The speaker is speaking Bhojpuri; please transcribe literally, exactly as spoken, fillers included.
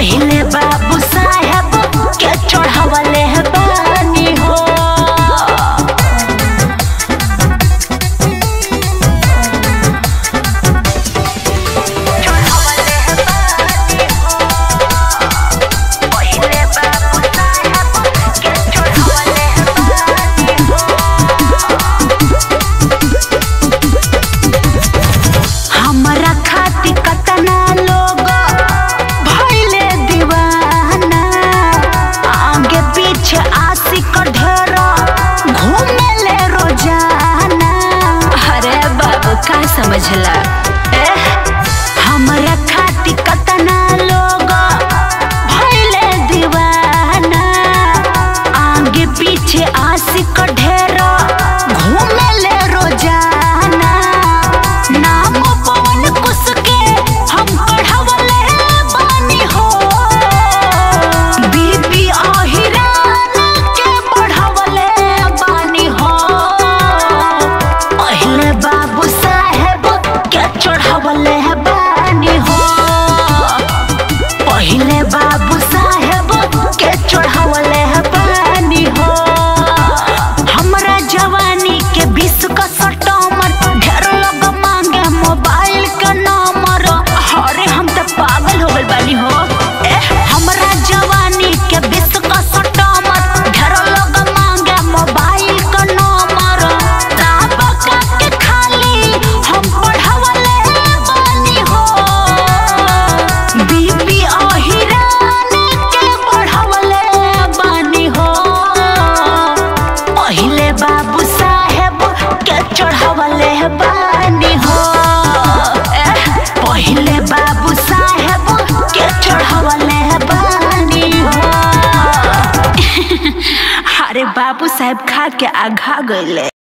पहले बाबू साहेब के चढ़ावले बानी हो। हमरा खातिर कतना लोग भइले दीवाना, आगे पीछे आशिक ढेर घूमेले रोजाना। अरे बाबू का समझला ए? हमरा खातिर कतना लोग भइले दीवाना, आगे पीछे आशिक ढेर घूमेले रोजाना। नाम पवन कुश के हम पढ़ावले बानी हो, बीबी अहिरान के पढ़ावले बानी हो। पहले बाबू साहेब के चढ़ावले बानी हो, पहले बाबू साहेब के चढ़ावले बानी हो। हमरा जवानी के बीस का सटमर ढेर लोग मांगे मोबाइल के नंबर। अरे हम तो पागल हो गइल बानी हो ए, हमरा जवानी के बीस का सटमर ढेर लोग मांगे मोबाइल के नंबर। ताबका के खाली हम पढ़ावले बानी हो, बीबी अहिरान के पढ़ावले बानी हो। पहले बाबू साहेब के चढ़ावले बानी हो, पहले बाबू साहेब के चढ़ावले बानी हो। अरे बाबू साहेब खा के आघा गइले।